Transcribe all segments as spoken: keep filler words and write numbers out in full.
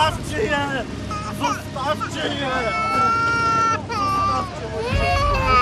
Zostawcie je! Zostawcie je! Zostawcie moje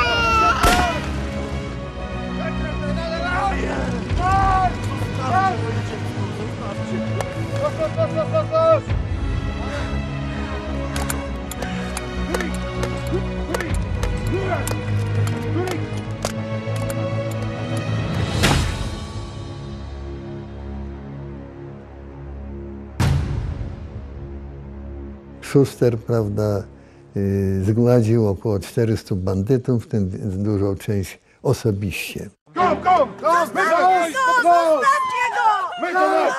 Szuster, prawda, zgładził około czterystu bandytów, w tym dużą część osobiście. Kom, kom! Los, my to los! Zostawcie go! My to los!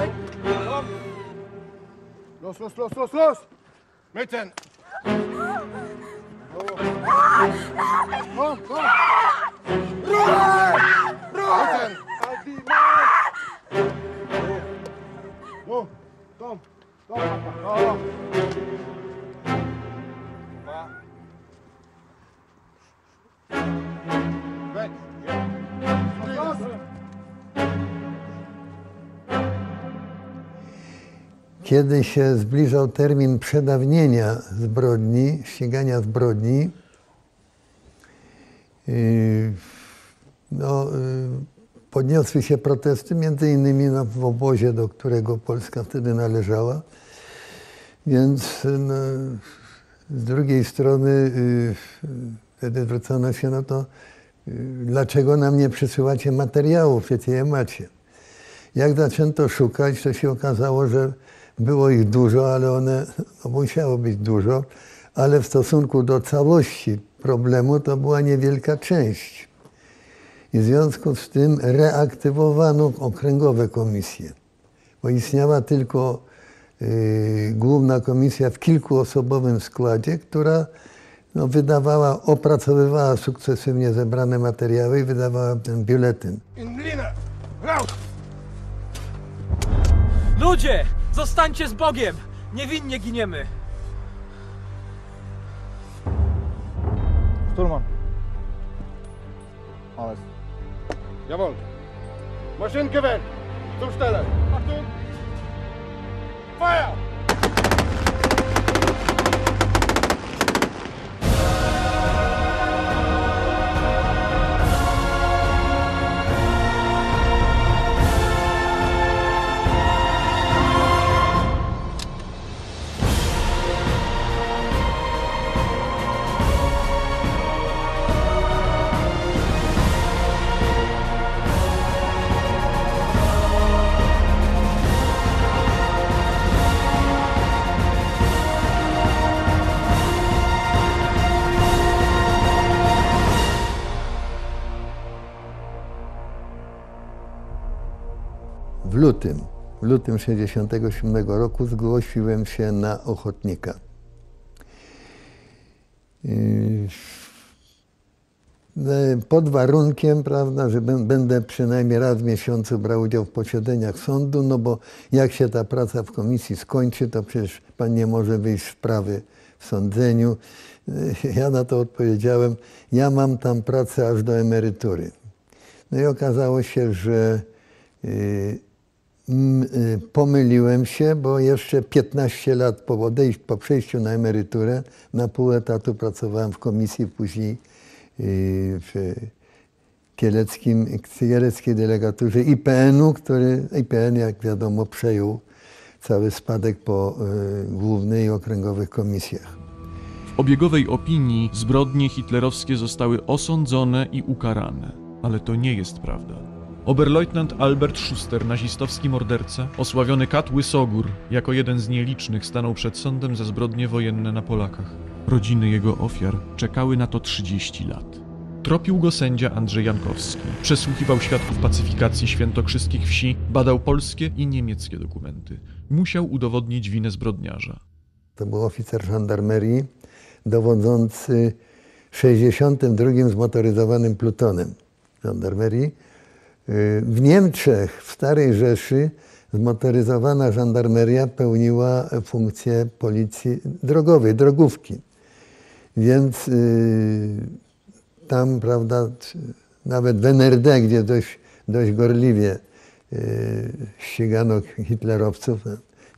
Los, los, los, los, los! My ten! Kom, kom! Ruch! Ruch! My ten! No, kom, kom, kom! Weź! Los! Kiedy się zbliżał termin przedawnienia zbrodni, ścigania zbrodni, yy, no, yy, podniosły się protesty, między innymi no, w obozie, do którego Polska wtedy należała. Więc no, z drugiej strony yy, wtedy zwrócono się, no to yy, dlaczego nam nie przysyłacie materiałów, przecież je macie. Jak zaczęto szukać, to się okazało, że było ich dużo, ale one, no musiało być dużo, ale w stosunku do całości problemu to była niewielka część. I w związku z tym reaktywowano okręgowe komisje, bo istniała tylko y, główna komisja w kilkuosobowym składzie, która no, wydawała, opracowywała sukcesywnie zebrane materiały i wydawała ten biuletyn. In linę! Raus! Ludzie! Zostańcie z Bogiem! Niewinnie giniemy! Sturman. Alles. Jawohl. Maschinengewehr. Zum Stelle. Achtung. Feuer! W lutym, w lutym sześćdziesiątego siódmego roku zgłosiłem się na ochotnika. Pod warunkiem, prawda, że będę przynajmniej raz w miesiącu brał udział w posiedzeniach sądu, no bo jak się ta praca w komisji skończy, to przecież pan nie może wyjść z sprawy w sądzeniu. Ja na to odpowiedziałem, ja mam tam pracę aż do emerytury. No i okazało się, że pomyliłem się, bo jeszcze piętnaście lat po odejściu, po przejściu na emeryturę na pół etatu pracowałem w komisji, później w kieleckim, kieleckiej delegaturze I P N-u, który I P N, jak wiadomo, przejął cały spadek po głównej i okręgowych komisjach. W obiegowej opinii zbrodnie hitlerowskie zostały osądzone i ukarane, ale to nie jest prawda. Oberleutnant Albert Schuster, nazistowski morderca, osławiony kat Łysogór, jako jeden z nielicznych stanął przed sądem za zbrodnie wojenne na Polakach. Rodziny jego ofiar czekały na to trzydzieści lat. Tropił go sędzia Andrzej Jankowski. Przesłuchiwał świadków pacyfikacji świętokrzyskich wsi, badał polskie i niemieckie dokumenty. Musiał udowodnić winę zbrodniarza. To był oficer żandarmerii dowodzący sześćdziesiątym drugim zmotoryzowanym plutonem żandarmerii. W Niemczech, w Starej Rzeszy, zmotoryzowana żandarmeria pełniła funkcję policji drogowej, drogówki. Więc yy, tam, prawda, nawet w N R D, gdzie dość, dość gorliwie yy, ścigano hitlerowców,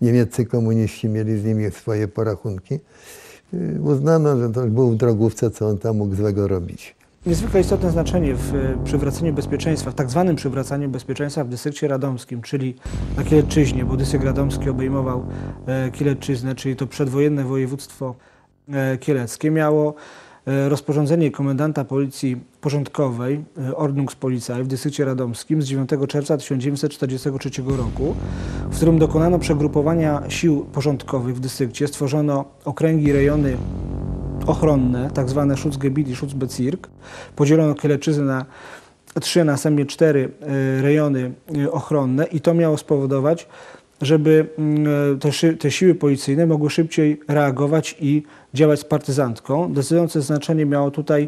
niemieccy komuniści mieli z nimi swoje porachunki. Uznano, że to już był w drogówce, co on tam mógł złego robić. Niezwykle istotne znaczenie w przywracaniu bezpieczeństwa, w tak zwanym przywracaniu bezpieczeństwa w dystrykcie radomskim, czyli na Kielecczyźnie, bo dystrykt radomski obejmował Kielecczyznę, czyli to przedwojenne województwo kieleckie, miało rozporządzenie komendanta Policji Porządkowej Ordnungspolizei w dystrykcie radomskim z dziewiątego czerwca tysiąc dziewięćset czterdziestego trzeciego roku, w którym dokonano przegrupowania sił porządkowych w dystrykcie, stworzono okręgi, rejony ochronne, tak zwane Schutzgebiet i Schutzbezirk. Podzielono Kielecczyznę na trzy, a następnie cztery rejony ochronne i to miało spowodować, żeby te, te siły policyjne mogły szybciej reagować i działać z partyzantką. Decydujące znaczenie miało tutaj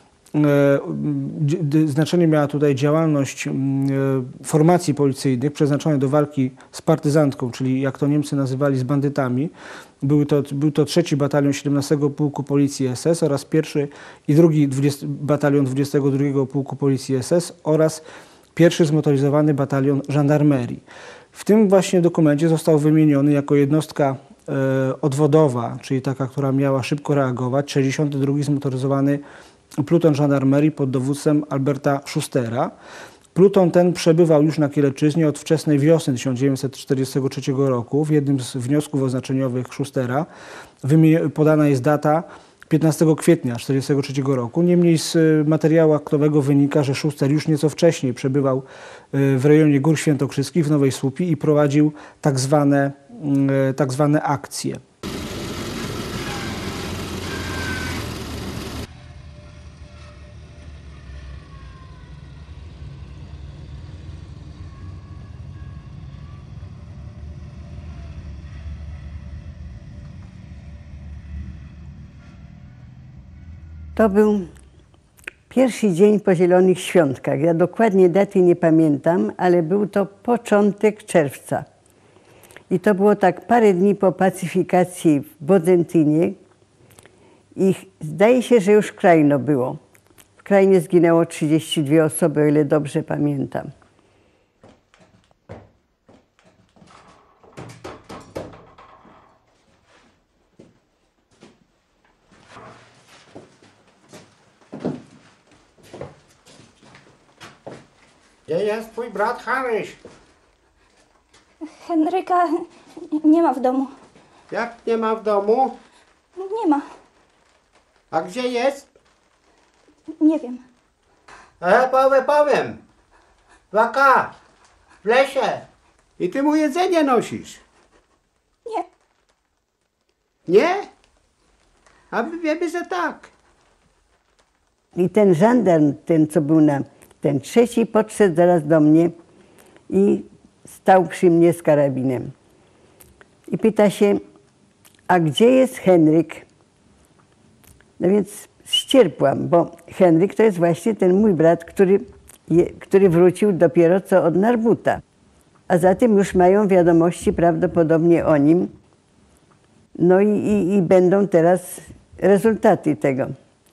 Znaczenie miała tutaj działalność formacji policyjnych przeznaczonych do walki z partyzantką, czyli jak to Niemcy nazywali, z bandytami. Był to, był to trzeci batalion siedemnastego Pułku Policji S S oraz pierwszy i drugi batalion dwudziestego drugiego Pułku Policji S S oraz pierwszy zmotoryzowany batalion żandarmerii. W tym właśnie dokumencie został wymieniony jako jednostka odwodowa, czyli taka, która miała szybko reagować, sześćdziesiąty drugi zmotoryzowany pluton żandarmerii pod dowództwem Alberta Schustera. Pluton ten przebywał już na Kielecczyźnie od wczesnej wiosny tysiąc dziewięćset czterdziestego trzeciego roku. W jednym z wniosków oznaczeniowych Schustera podana jest data piętnastego kwietnia tysiąc dziewięćset czterdziestego trzeciego roku. Niemniej z materiału aktowego wynika, że Schuster już nieco wcześniej przebywał w rejonie Gór Świętokrzyskich w Nowej Słupii i prowadził tak zwane, tak zwane akcje. To był pierwszy dzień po Zielonych Świątkach. Ja dokładnie daty nie pamiętam, ale był to początek czerwca. I to było tak parę dni po pacyfikacji w Bodzentynie. I zdaje się, że już w Krajno było. W Krajnie zginęło trzydzieści dwie osoby, o ile dobrze pamiętam. Gdzie jest twój brat Haryś? Henryka nie ma w domu. Jak nie ma w domu? Nie ma. A gdzie jest? Nie wiem. E, powiem, powiem. Waka, w lesie. I ty mu jedzenie nosisz. Nie. Nie? A my wiemy, że tak. I ten żandarm, ten co był na, ten trzeci, podszedł zaraz do mnie i stał przy mnie z karabinem. I pyta się, a gdzie jest Henryk? No więc ścierpłam, bo Henryk to jest właśnie ten mój brat, który, je, który wrócił dopiero co od Narbuta. A zatem już mają wiadomości prawdopodobnie o nim. No i, i, i będą teraz rezultaty tego.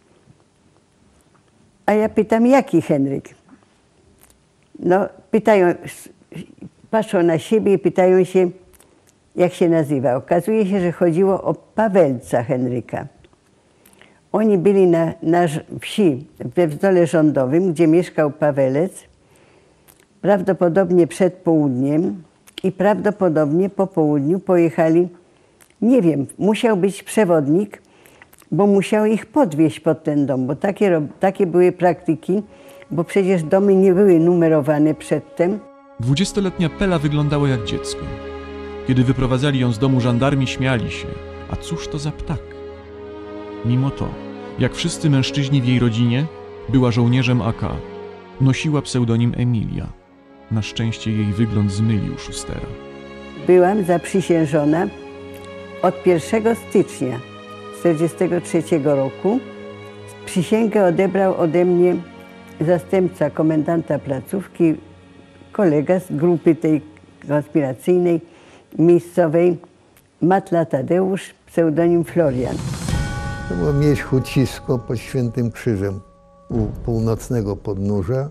A ja pytam, jaki Henryk? No, pytają, patrzą na siebie i pytają się, jak się nazywa. Okazuje się, że chodziło o Pawelca Henryka. Oni byli na, na wsi we Wzdole Rządowym, gdzie mieszkał Pawelec, prawdopodobnie przed południem i prawdopodobnie po południu pojechali, nie wiem, musiał być przewodnik, bo musiał ich podwieźć pod ten dom, bo takie, takie były praktyki, bo przecież domy nie były numerowane przedtem. Dwudziestoletnia Pela wyglądała jak dziecko. Kiedy wyprowadzali ją z domu, żandarmi śmiali się. A cóż to za ptak? Mimo to, jak wszyscy mężczyźni w jej rodzinie, była żołnierzem A K. Nosiła pseudonim Emilia. Na szczęście jej wygląd zmylił Schustera. Byłam zaprzysiężona od pierwszego stycznia tysiąc dziewięćset czterdziestego trzeciego roku. Przysięgę odebrał ode mnie zastępca komendanta placówki, kolega z grupy tej konspiracyjnej, miejscowej, Matla Tadeusz, pseudonim Florian. To było mieść Hucisko pod Świętym Krzyżem u północnego podnóża.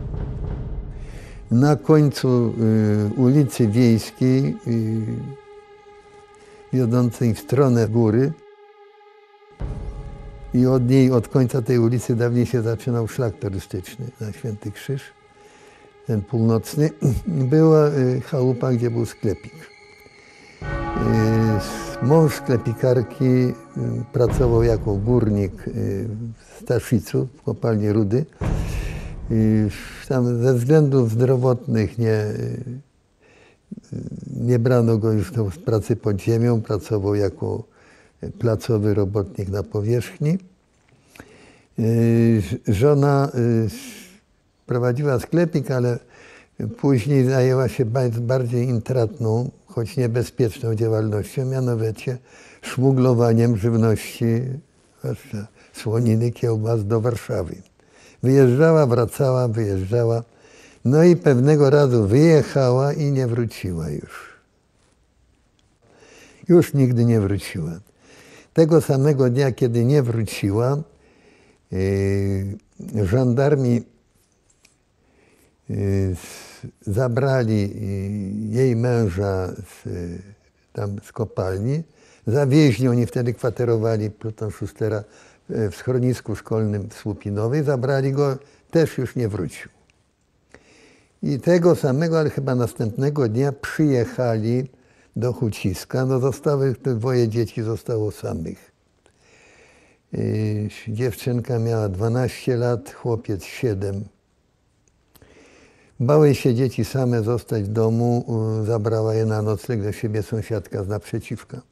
Na końcu y, ulicy Wiejskiej y, wiodącej w stronę góry i od niej, od końca tej ulicy dawniej się zaczynał szlak turystyczny na Święty Krzyż, ten północny. Była chałupa, gdzie był sklepik. Mąż sklepikarki pracował jako górnik w Staszicu, w kopalni rudy. Tam ze względów zdrowotnych nie, nie brano go już do pracy pod ziemią. Pracował jako placowy robotnik na powierzchni. Żona prowadziła sklepik, ale później zajęła się bardziej intratną, choć niebezpieczną działalnością, mianowicie szmuglowaniem żywności, zwłaszcza słoniny, kiełbas do Warszawy. Wyjeżdżała, wracała, wyjeżdżała. No i pewnego razu wyjechała i nie wróciła już. Już nigdy nie wróciła. Tego samego dnia, kiedy nie wróciła, yy, żandarmi yy, zabrali jej męża z, tam z kopalni. Zawieźli, oni wtedy kwaterowali, pluton Schustera, w schronisku szkolnym w Słupinowej. Zabrali go, też już nie wrócił. I tego samego, ale chyba następnego dnia przyjechali do Huciska. No zostały, dwoje dzieci zostało samych. Dziewczynka miała dwanaście lat, chłopiec siedem. Bały się dzieci same zostać w domu, zabrała je na nocleg do siebie sąsiadka z naprzeciwka.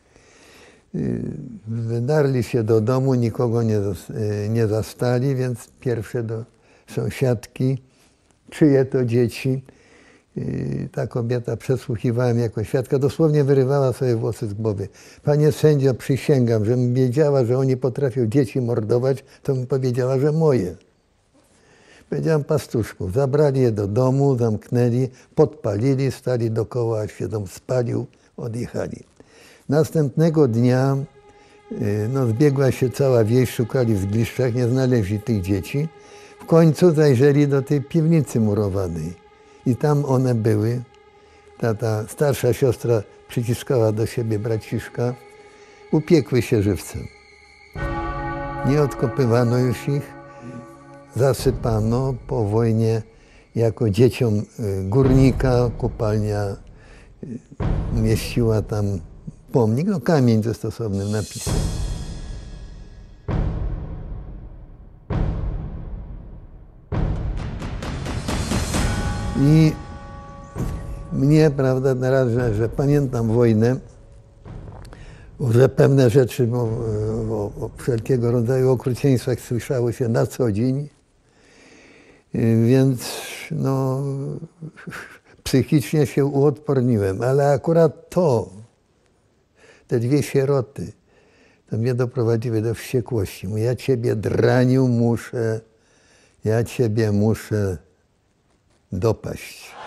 Wydarli się do domu, nikogo nie, nie zastali, więc pierwsze do sąsiadki, czyje to dzieci. Ta kobieta, przesłuchiwałem jako świadka, dosłownie wyrywała sobie włosy z głowy. Panie sędzio, przysięgam, żebym wiedziała, że oni potrafią dzieci mordować, to bym powiedziała, że moje. Powiedziałam pastuszków, zabrali je do domu, zamknęli, podpalili, stali dookoła, aż się dom spalił, odjechali. Następnego dnia no, zbiegła się cała wieś, szukali w zgliszczach, nie znaleźli tych dzieci. W końcu zajrzeli do tej piwnicy murowanej i tam one były. Ta, ta starsza siostra przyciskała do siebie braciszka, upiekły się żywcem. Nie odkopywano już ich. Zasypano po wojnie jako dzieciom górnika. Kopalnia umieściła tam pomnik, no kamień ze stosownym napisem. I mnie, prawda, teraz, że, że pamiętam wojnę, że pewne rzeczy o, o, o wszelkiego rodzaju okrucieństwach słyszało się na co dzień. Więc no, psychicznie się uodporniłem, ale akurat to, te dwie sieroty, to mnie doprowadziły do wściekłości. Mówię, ja ciebie, draniu, muszę, ja ciebie muszę dopaść.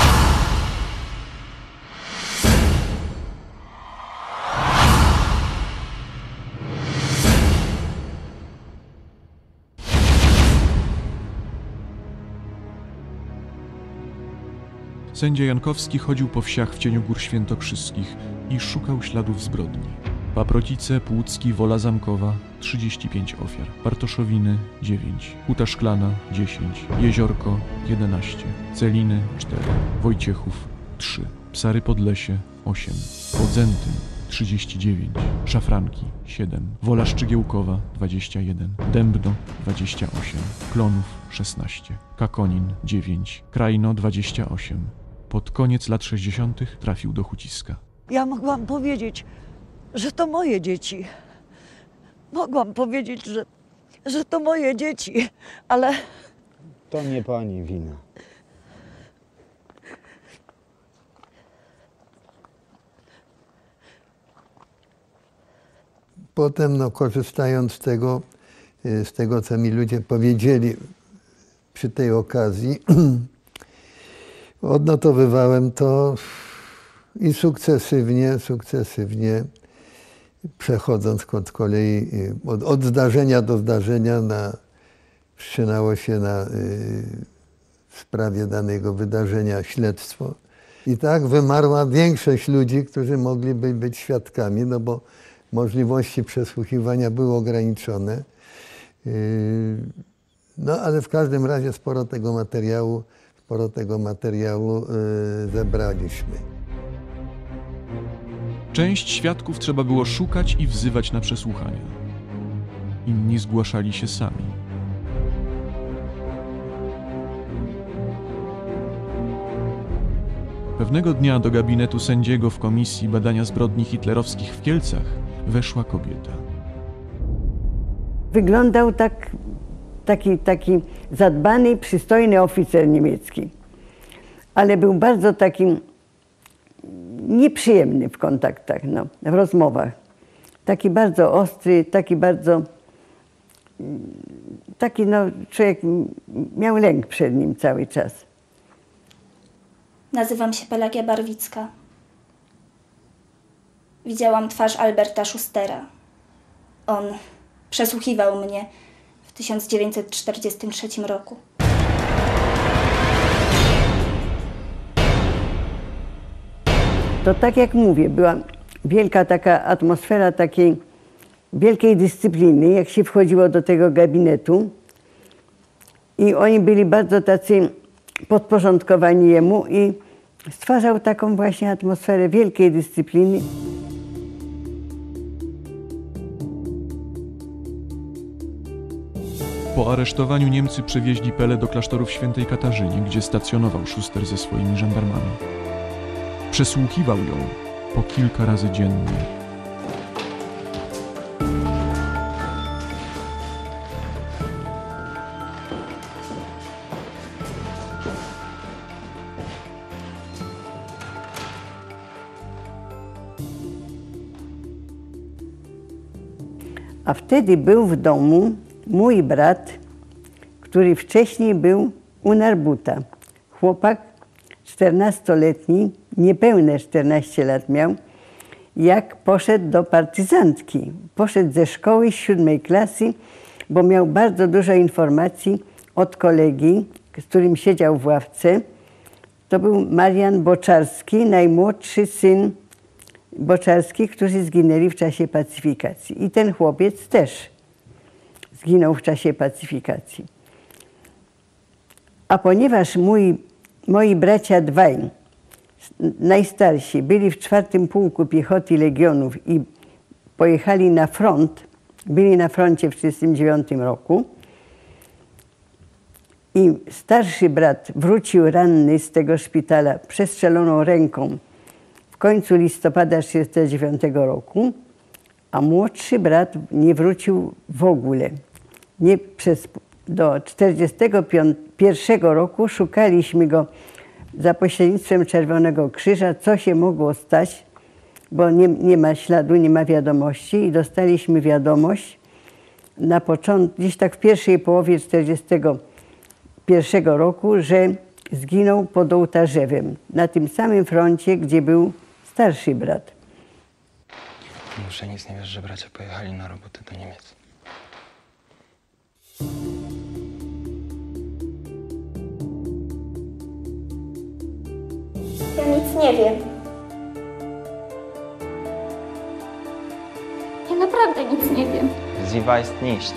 Sędzia Jankowski chodził po wsiach w cieniu Gór Świętokrzyskich i szukał śladów zbrodni. Paprocice, Płucki, Wola Zamkowa – trzydzieści pięć ofiar. Bartoszowiny – dziewięć. Huta Szklana – dziesięć. Jeziorko – jedenaście. Celiny – cztery. Wojciechów – trzy. Psary Podlesie – osiem. Podzętyn – trzydzieści dziewięć. Szafranki – siedem. Wola Szczygiełkowa – dwadzieścia jeden. Dębno – dwadzieścia osiem. Klonów – szesnaście. Kakonin – dziewięć. Krajno – dwadzieścia osiem. Pod koniec lat sześćdziesiątych trafił do Huciska. Ja mogłam powiedzieć, że to moje dzieci. Mogłam powiedzieć, że, że to moje dzieci, ale... To nie pani wina. Potem, no, korzystając z tego, z tego, co mi ludzie powiedzieli przy tej okazji, odnotowywałem to i sukcesywnie, sukcesywnie przechodząc od kolei od, od zdarzenia do zdarzenia, na, wszczynało się na y, w sprawie danego wydarzenia śledztwo I tak wymarła większość ludzi, którzy mogliby być świadkami, no bo możliwości przesłuchiwania były ograniczone. No ale w każdym razie sporo tego materiału, sporo tego materiału zebraliśmy. Część świadków trzeba było szukać i wzywać na przesłuchania. Inni zgłaszali się sami. Pewnego dnia do gabinetu sędziego w Komisji Badania Zbrodni Hitlerowskich w Kielcach weszła kobieta. Wyglądał tak, taki, taki zadbany, przystojny oficer niemiecki. Ale był bardzo taki nieprzyjemny w kontaktach, no, w rozmowach. Taki bardzo ostry, taki bardzo... Taki no, człowiek miał lęk przed nim cały czas. Nazywam się Pelagia Barwicka. Widziałam twarz Alberta Schustera. On przesłuchiwał mnie w tysiąc dziewięćset czterdziestym trzecim roku. To tak jak mówię, była wielka taka atmosfera takiej wielkiej dyscypliny, jak się wchodziło do tego gabinetu. I oni byli bardzo tacy podporządkowani jemu i stwarzał taką właśnie atmosferę wielkiej dyscypliny. Po aresztowaniu Niemcy przewieźli Pelę do klasztoru w Świętej Katarzynie, gdzie stacjonował Schuster ze swoimi żandarmami. Przesłuchiwał ją po kilka razy dziennie. A wtedy był w domu mój brat, który wcześniej był u Narbuta. Chłopak czternastoletni, niepełne czternaście lat miał, jak poszedł do partyzantki. Poszedł ze szkoły z siódmej klasy, bo miał bardzo dużo informacji od kolegi, z którym siedział w ławce. To był Marian Boczarski, najmłodszy syn Boczarskich, którzy zginęli w czasie pacyfikacji. I ten chłopiec też zginął w czasie pacyfikacji. A ponieważ mój, moi bracia dwaj, najstarsi, byli w czwartym pułku piechoty Legionów i pojechali na front, byli na froncie w tysiąc dziewięćset trzydziestym dziewiątym roku i starszy brat wrócił ranny z tego szpitala przestrzeloną ręką w końcu listopada tysiąc dziewięćset trzydziestego dziewiątego roku, a młodszy brat nie wrócił w ogóle. Nie przez, do tysiąc dziewięćset czterdziestego pierwszego roku szukaliśmy go za pośrednictwem Czerwonego Krzyża, co się mogło stać, bo nie, nie ma śladu, nie ma wiadomości i dostaliśmy wiadomość na początku, gdzieś tak w pierwszej połowie tysiąc dziewięćset czterdziestego pierwszego roku, że zginął pod Ołtarzewem, na tym samym froncie, gdzie był starszy brat. Muszę nic nie wiesz, że bracia pojechali na robotę do Niemiec. Ja nic nie wiem. Ja naprawdę nic nie wiem. Sie weiß nicht.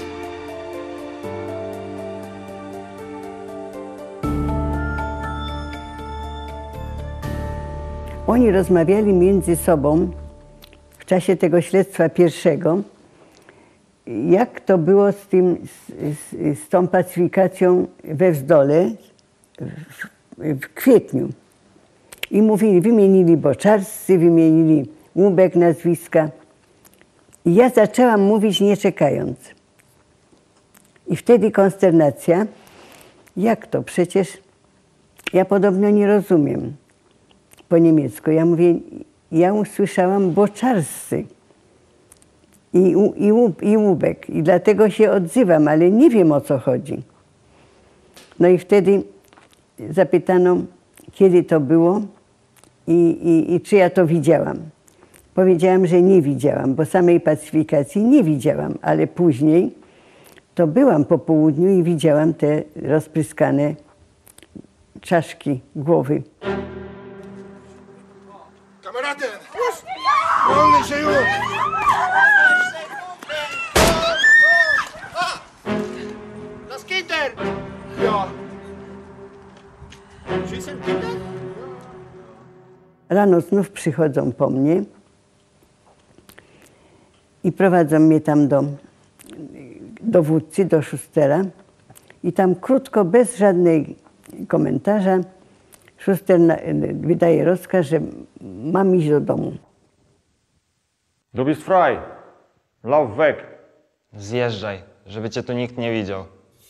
Oni rozmawiali między sobą w czasie tego śledztwa pierwszego, jak to było z, tym, z, z tą pacyfikacją we Wzdole w, w kwietniu. I mówili, wymienili Boczarscy, wymienili Łubek nazwiska. I ja zaczęłam mówić nie czekając. I wtedy konsternacja. Jak to? Przecież ja podobno nie rozumiem po niemiecku. Ja mówię, ja usłyszałam Boczarscy i, i, i Łubek. I dlatego się odzywam, ale nie wiem, o co chodzi. No i wtedy zapytano, kiedy to było i, i, i czy ja to widziałam. Powiedziałam, że nie widziałam, bo samej pacyfikacji nie widziałam, ale później to byłam po południu i widziałam te rozpryskane czaszki głowy. Wolny się już! Das Kinder! Ja. Schießen Kinder? Rano znów przychodzą po mnie i prowadzą mnie tam do dowódcy, do Szustera. I tam krótko, bez żadnego komentarza, Szuster wydaje rozkaz, że mam iść do domu. Du bist frei. Lauf weg. Zjeżdżaj, żeby cię tu nikt nie widział.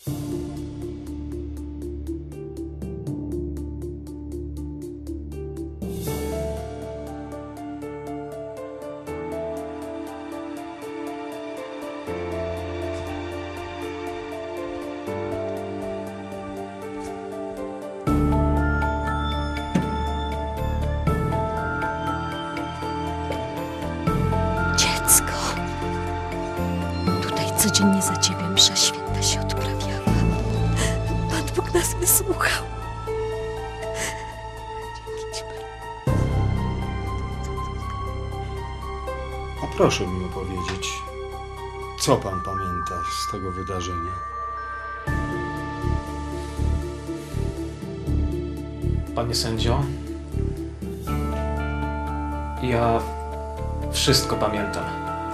Codziennie za ciebie msza święta się odprawiała. Pan Bóg nas wysłuchał. Dzięki ci bardzo. A proszę mi opowiedzieć, co pan pamięta z tego wydarzenia? Panie sędzio, ja wszystko pamiętam.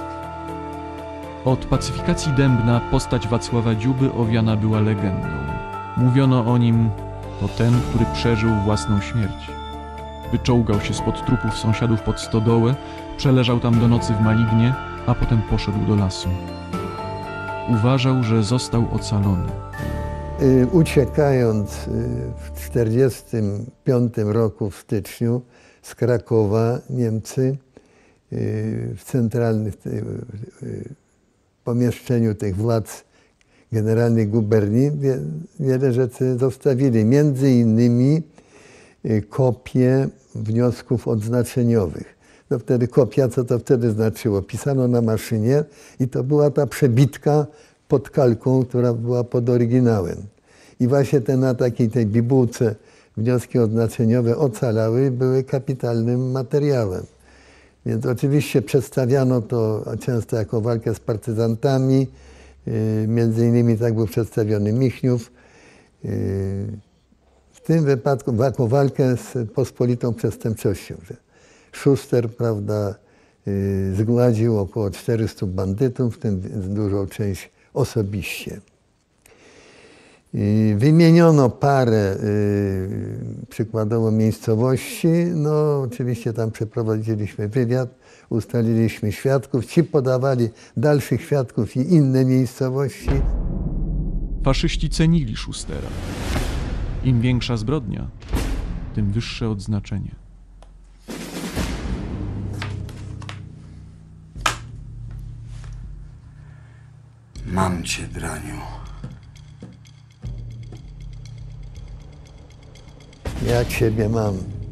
Od pacyfikacji Dębna postać Wacława Dziuby owiana była legendą. Mówiono o nim, to ten, który przeżył własną śmierć. Wyczołgał się spod trupów sąsiadów pod stodołę, przeleżał tam do nocy w Malignie, a potem poszedł do lasu. Uważał, że został ocalony. Uciekając w tysiąc dziewięćset czterdziestym piątym roku w styczniu z Krakowa, Niemcy w centralnych pomieszczeniu tych władz generalnych guberni wiele rzeczy zostawili. Między innymi kopie wniosków odznaczeniowych. No wtedy kopia, co to wtedy znaczyło? Pisano na maszynie i to była ta przebitka pod kalką, która była pod oryginałem. I właśnie te na takiej tej bibułce wnioski odznaczeniowe ocalały i były kapitalnym materiałem. Więc oczywiście przedstawiano to często jako walkę z partyzantami. Między innymi tak był przedstawiony Michniów. W tym wypadku jako walkę z pospolitą przestępczością. Że Szuster, prawda, zgładził około czterystu bandytów, w tym dużą część osobiście. Wymieniono parę y, przykładowo miejscowości. No oczywiście tam przeprowadziliśmy wywiad, ustaliliśmy świadków. Ci podawali dalszych świadków i inne miejscowości. Faszyści cenili Szustera. Im większa zbrodnia, tym wyższe odznaczenie. Mam cię, draniu. Ja ciebie mam.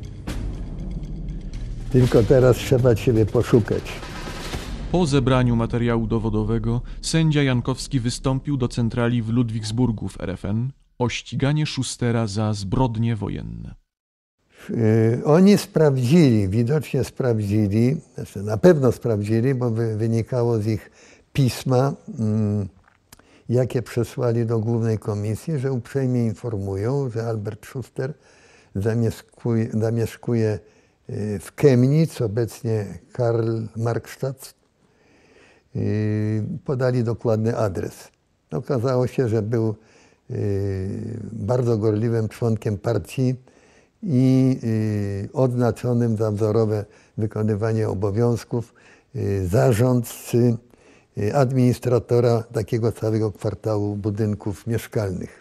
Tylko teraz trzeba ciebie poszukać. Po zebraniu materiału dowodowego sędzia Jankowski wystąpił do centrali w Ludwigsburgu w R F N o ściganie Szustera za zbrodnie wojenne. Yy, oni sprawdzili, widocznie sprawdzili, znaczy na pewno sprawdzili, bo wy, wynikało z ich pisma, yy, jakie przesłali do Głównej Komisji, że uprzejmie informują, że Albert Szuster zamieszkuje, zamieszkuje w Chemnitz, obecnie Karl-Marxstadt. Podali dokładny adres. Okazało się, że był bardzo gorliwym członkiem partii i odznaczonym za wzorowe wykonywanie obowiązków zarządcy, administratora takiego całego kwartału budynków mieszkalnych.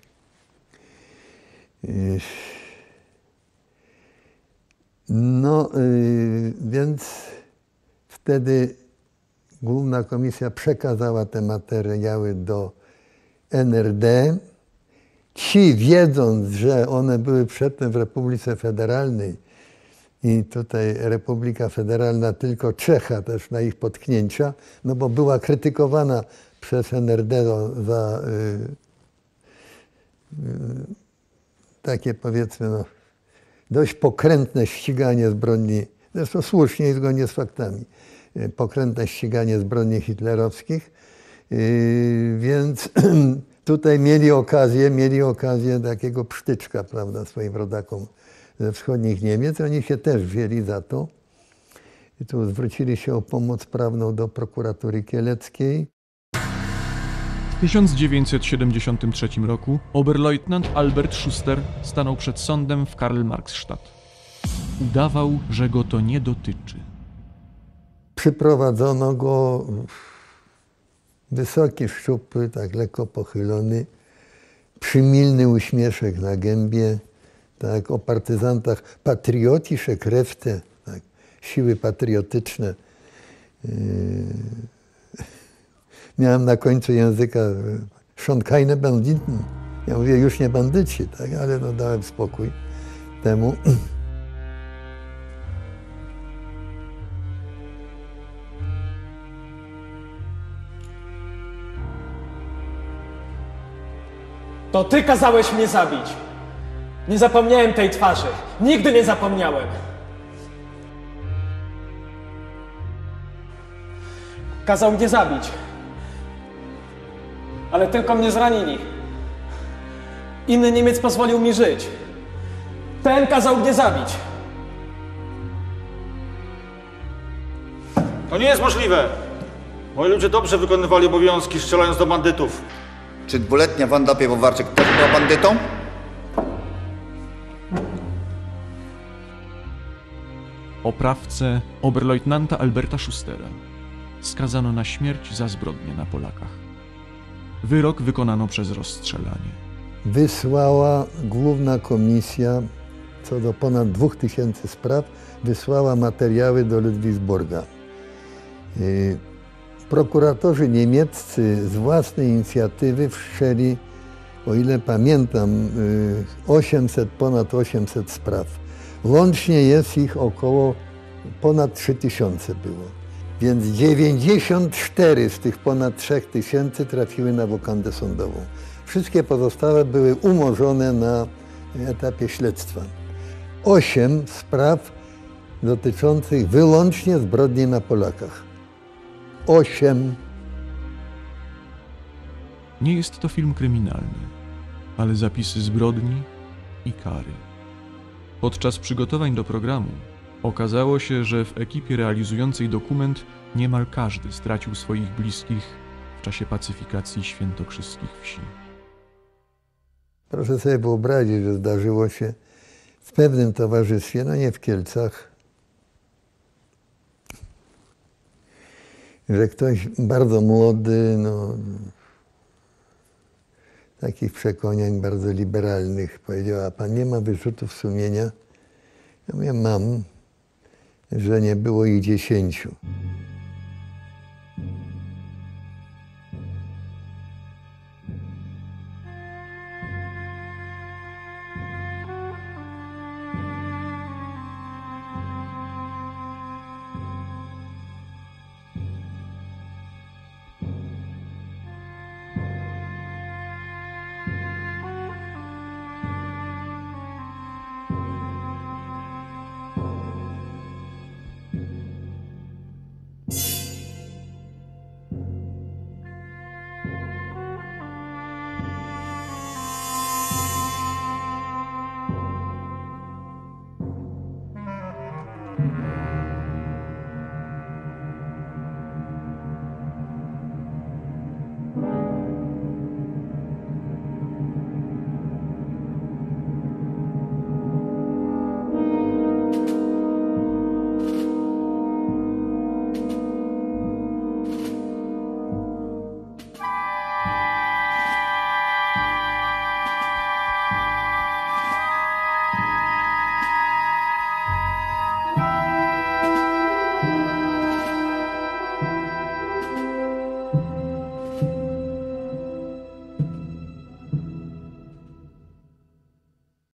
No, yy, więc wtedy Główna Komisja przekazała te materiały do N R D. Ci, wiedząc, że one były przedtem w Republice Federalnej i tutaj Republika Federalna tylko Czecha też na ich potknięcia, no bo była krytykowana przez N R D za yy, yy, takie, powiedzmy, no, dość pokrętne ściganie zbrodni, zresztą słusznie i zgodnie z faktami, pokrętne ściganie zbrodni hitlerowskich. Więc tutaj mieli okazję, mieli okazję takiego psztyczka, prawda, swoim rodakom ze wschodnich Niemiec. Oni się też wzięli za to. I tu zwrócili się o pomoc prawną do prokuratury kieleckiej. W tysiąc dziewięćset siedemdziesiątym trzecim roku oberleutnant Albert Schuster stanął przed sądem w Karl-Marx-Stadt. Udawał, że go to nie dotyczy. Przyprowadzono go, wysoki, szczupły, tak lekko pochylony, przymilny uśmieszek na gębie, tak, o partyzantach patriotische Kräfte, tak, siły patriotyczne. Yy, miałem na końcu języka schon keine Banditen. Ja mówię, już nie bandyci, tak, ale no, dałem spokój temu. To ty kazałeś mnie zabić. Nie zapomniałem tej twarzy. Nigdy nie zapomniałem. Kazał mnie zabić. Ale tylko mnie zranili. Inny Niemiec pozwolił mi żyć. Ten kazał mnie zabić. To nie jest możliwe. Moi ludzie dobrze wykonywali obowiązki, strzelając do bandytów. Czy dwuletnia Wanda Piewowarczyk też była bandytą? Oprawcę oberleutnanta Alberta Schustera skazano na śmierć za zbrodnie na Polakach. Wyrok wykonano przez rozstrzelanie. Wysłała główna komisja, co do ponad dwóch tysięcy spraw, wysłała materiały do Ludwigsburga. Yy, prokuratorzy niemieccy z własnej inicjatywy wszczęli, o ile pamiętam, yy, osiemset, ponad osiemset spraw. Łącznie jest ich około ponad trzy tysiące było. Więc dziewięćdziesiąt cztery z tych ponad trzech tysięcy trafiły na wokandę sądową. Wszystkie pozostałe były umorzone na etapie śledztwa. Osiem spraw dotyczących wyłącznie zbrodni na Polakach. Osiem. Nie jest to film kryminalny, ale zapisy zbrodni i kary. Podczas przygotowań do programu okazało się, że w ekipie realizującej dokument niemal każdy stracił swoich bliskich w czasie pacyfikacji świętokrzyskich wsi. Proszę sobie wyobrazić, że zdarzyło się w pewnym towarzystwie, no nie w Kielcach, że ktoś bardzo młody, no, takich przekonań bardzo liberalnych powiedział, a pan nie ma wyrzutów sumienia? Ja mówię, mam, że nie było ich dziesięciu.